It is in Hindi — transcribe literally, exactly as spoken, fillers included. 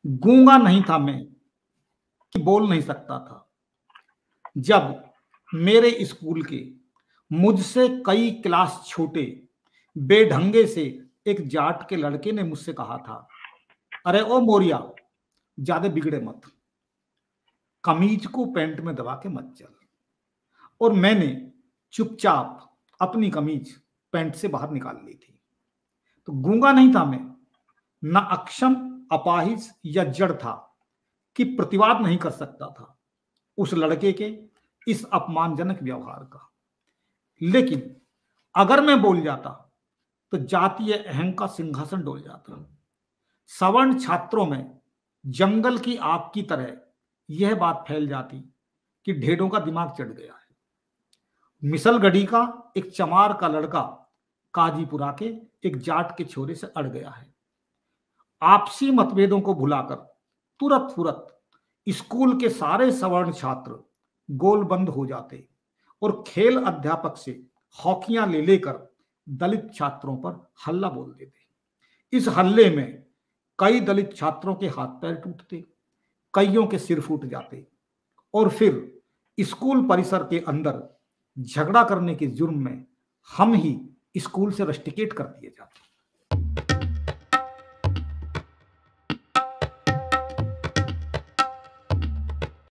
गूंगा नहीं था मैं कि बोल नहीं सकता था, जब मेरे स्कूल के मुझसे कई क्लास छोटे बेढंगे से एक जाट के लड़के ने मुझसे कहा था, अरे ओ मोरिया, ज्यादा बिगड़े मत, कमीज को पैंट में दबा के मत चल। और मैंने चुपचाप अपनी कमीज पैंट से बाहर निकाल ली थी। तो गूंगा नहीं था मैं, न अक्षम, अपाहिज या जड़ था कि प्रतिवाद नहीं कर सकता था उस लड़के के इस अपमानजनक व्यवहार का। लेकिन अगर मैं बोल जाता तो जातीय अहं का सिंहासन डोल जाता। सवर्ण छात्रों में जंगल की आग की तरह यह बात फैल जाती कि ढेरों का दिमाग चढ़ गया है। मिसलगढ़ी का एक चमार का लड़का काजीपुरा के एक जाट के छोरे से अड़ गया है। आपसी मतभेदों को भुलाकर तुरंत फुरत स्कूल के सारे सवर्ण छात्र गोलबंद हो जाते और खेल अध्यापक से हॉकियां ले लेकर दलित छात्रों पर हल्ला बोल देते। इस हल्ले में कई दलित छात्रों के हाथ पैर टूटते, कईयों के सिर फूट जाते और फिर स्कूल परिसर के अंदर झगड़ा करने के जुर्म में हम ही स्कूल से रस्टिकेट कर दिए जाते।